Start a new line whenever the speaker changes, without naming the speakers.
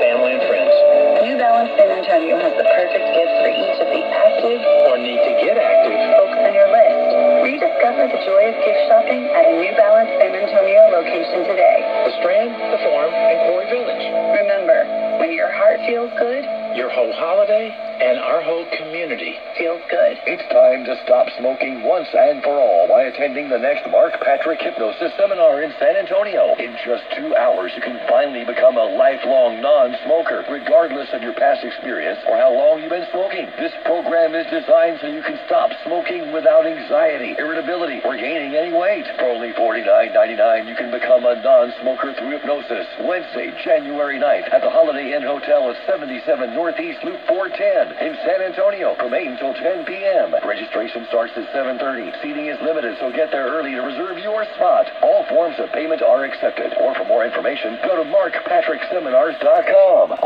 family and friends.
New Balance San Antonio has the perfect gift for each of the active
Or need to get active.
folks on your list. Rediscover the joy of gift shopping at a New Balance San Antonio location today.
The Strand, the Farm, and Corey Village.
Remember, when your heart feels good,
Your whole holiday and our whole community.
feels good.
It's time to stop smoking once and for all by attending the next Mark Patrick Hypnosis Seminar in San Antonio. In just 2 hours, you can finally become a lifelong non-smoker, regardless of your past experience or how long you've been smoking. This program is designed so you can stop smoking without anxiety, irritability, or gaining any weight. For only $49.99, you can become a non-smoker through hypnosis. Wednesday, January 9th at the Holiday Inn Hotel at 77 Northeast Loop 410 in San Antonio from 8 until 10 p.m. Registration starts at 7:30. Seating is limited, so get there early to reserve your spot. All forms of payment are accepted. Or for more information, go to markpatrickseminars.com.